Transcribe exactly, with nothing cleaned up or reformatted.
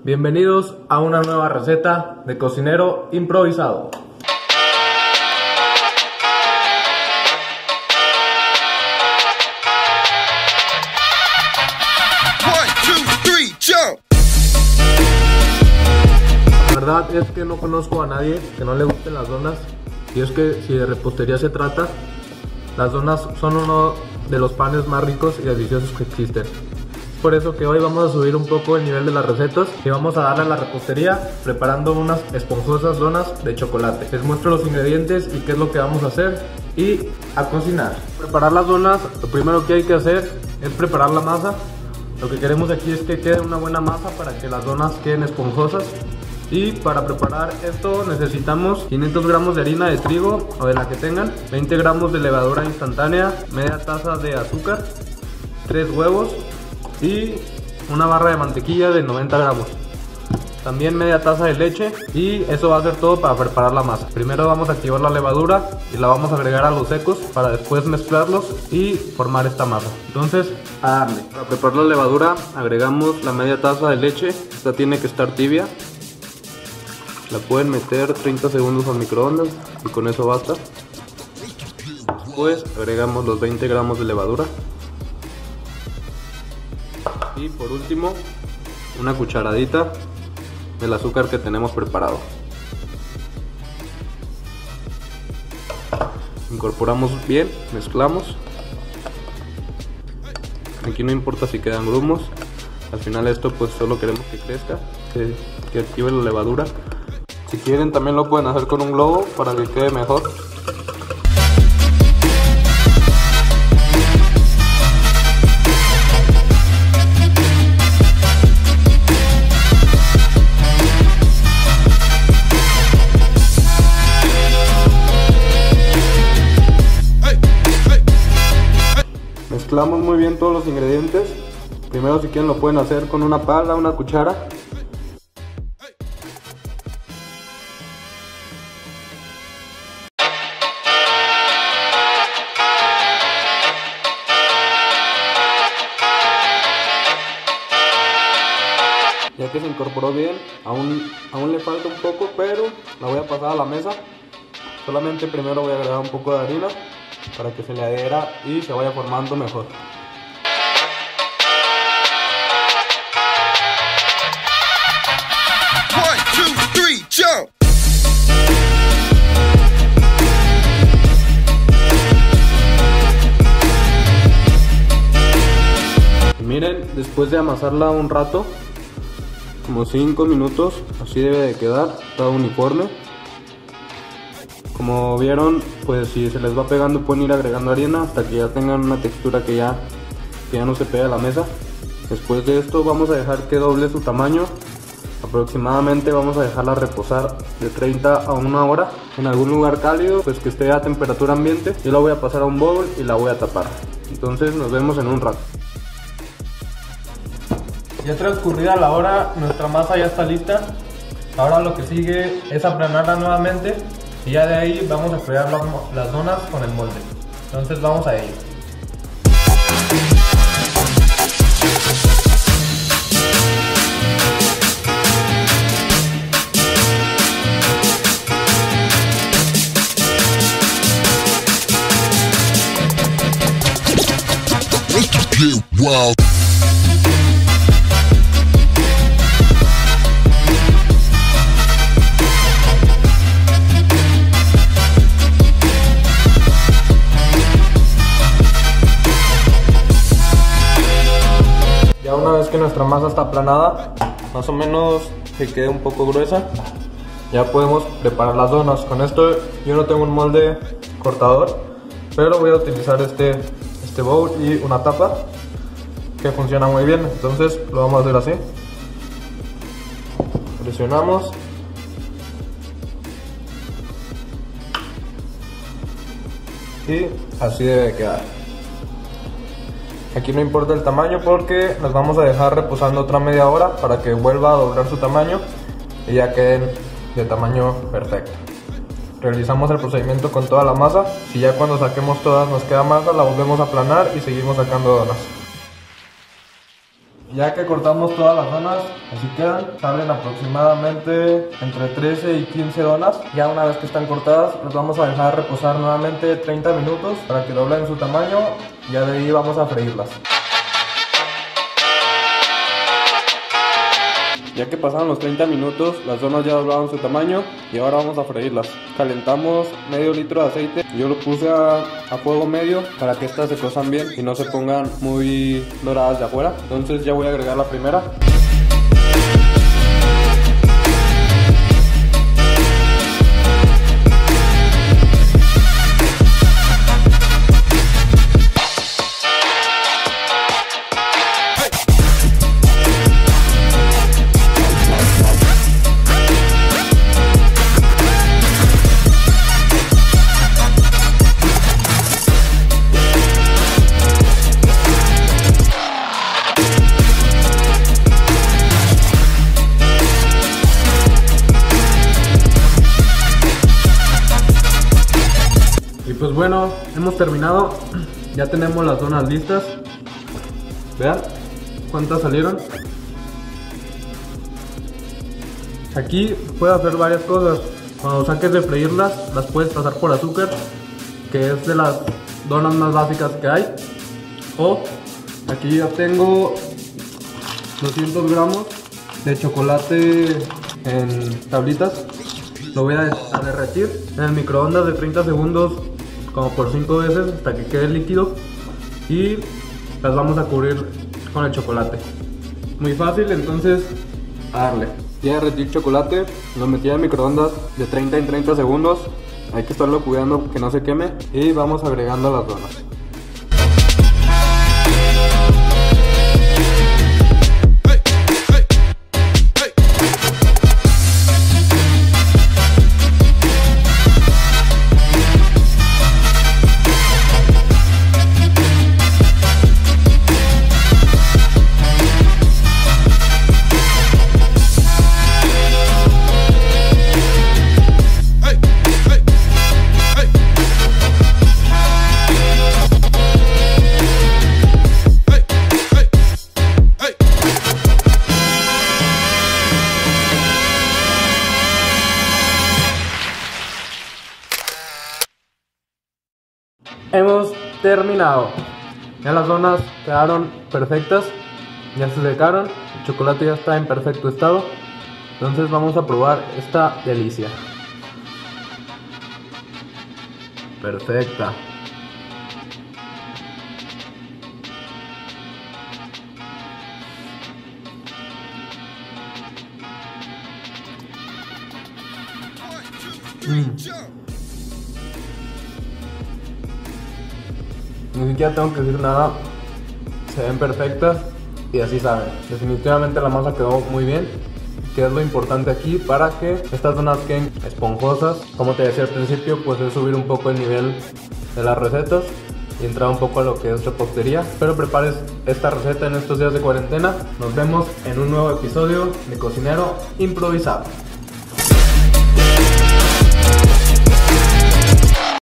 Bienvenidos a una nueva receta de cocinero improvisado. La verdad es que no conozco a nadie que no le gusten las donas, y es que si de repostería se trata, las donas son uno de los panes más ricos y deliciosos que existen. Por eso que hoy vamos a subir un poco el nivel de las recetas y vamos a darle a la repostería preparando unas esponjosas donas de chocolate. Les muestro los ingredientes y qué es lo que vamos a hacer y a cocinar. Preparar las donas, lo primero que hay que hacer es preparar la masa. Lo que queremos aquí es que quede una buena masa para que las donas queden esponjosas. Y para preparar esto necesitamos quinientos gramos de harina de trigo o de la que tengan, veinte gramos de levadura instantánea, media taza de azúcar, tres huevos y una barra de mantequilla de noventa gramos, también media taza de leche, y eso va a ser todo para preparar la masa. Primero vamos a activar la levadura y la vamos a agregar a los secos para después mezclarlos y formar esta masa. Entonces a darle. Para preparar la levadura agregamos la media taza de leche, esta tiene que estar tibia. La pueden meter treinta segundos al microondas y con eso basta. Después agregamos los veinte gramos de levadura. Y por último, una cucharadita del azúcar que tenemos preparado. Incorporamos bien, mezclamos. Aquí no importa si quedan grumos. Al final esto pues solo queremos que crezca, que, que active la levadura. Si quieren también lo pueden hacer con un globo para que quede mejor. Mezclamos muy bien todos los ingredientes. Primero, si quieren, lo pueden hacer con una pala, una cuchara. Ya que se incorporó bien, aún, aún le falta un poco, pero la voy a pasar a la mesa. Solamente primero voy a agregar un poco de harina para que se le adhiera y se vaya formando mejor. One, two, three, jump. Miren, después de amasarla un rato, como cinco minutos, así debe de quedar, todo uniforme. Como vieron, pues si se les va pegando pueden ir agregando harina hasta que ya tengan una textura que ya, que ya no se pega a la mesa. Después de esto vamos a dejar que doble su tamaño. Aproximadamente vamos a dejarla reposar de treinta a una hora en algún lugar cálido, pues que esté a temperatura ambiente. Yo la voy a pasar a un bowl y la voy a tapar. Entonces nos vemos en un rato. Ya transcurrida la hora, nuestra masa ya está lista. Ahora lo que sigue es aplanarla nuevamente y ya de ahí vamos a freír las, las donas con el molde. Entonces vamos a ello. Wow. Ya una vez que nuestra masa está aplanada, más o menos que quede un poco gruesa, ya podemos preparar las donas. Con esto yo no tengo un molde cortador, pero voy a utilizar este, este bowl y una tapa que funciona muy bien. Entonces lo vamos a hacer así. Presionamos. Y así debe quedar. Aquí no importa el tamaño porque nos vamos a dejar reposando otra media hora para que vuelva a doblar su tamaño y ya queden de tamaño perfecto. Realizamos el procedimiento con toda la masa. Si ya cuando saquemos todas nos queda masa, la volvemos a aplanar y seguimos sacando donas. Ya que cortamos todas las donas, así quedan, salen aproximadamente entre trece y quince donas. Ya una vez que están cortadas, las vamos a dejar reposar nuevamente treinta minutos para que doblen su tamaño. Ya de ahí vamos a freírlas. Ya que pasaron los treinta minutos, las donas ya doblaron su tamaño y ahora vamos a freírlas. Calentamos medio litro de aceite. Yo lo puse a, a fuego medio para que estas se cosan bien y no se pongan muy doradas de afuera. Entonces ya voy a agregar la primera. Y pues bueno, hemos terminado. Ya tenemos las donas listas. Vean cuántas salieron. Aquí puedes hacer varias cosas. Cuando saques de freírlas, las puedes pasar por azúcar, que es de las donas más básicas que hay. O aquí ya tengo doscientos gramos de chocolate en tablitas. Lo voy a derretir en el microondas de treinta segundos, como por cinco veces hasta que quede líquido, y las vamos a cubrir con el chocolate. Muy fácil, entonces a darle. Ya derretí el chocolate, lo metí en el microondas de treinta en treinta segundos. Hay que estarlo cuidando que no se queme, y vamos agregando las donas. Hemos terminado. Ya las donas quedaron perfectas, ya se secaron, el chocolate ya está en perfecto estado. Entonces vamos a probar esta delicia. Perfecta. Mm. Ni siquiera tengo que decir nada, se ven perfectas y así saben. Definitivamente la masa quedó muy bien, que es lo importante aquí para que estas donas queden esponjosas. Como te decía al principio, pues es subir un poco el nivel de las recetas y entrar un poco a lo que es repostería. Espero prepares esta receta en estos días de cuarentena. Nos vemos en un nuevo episodio de Cocinero Improvisado.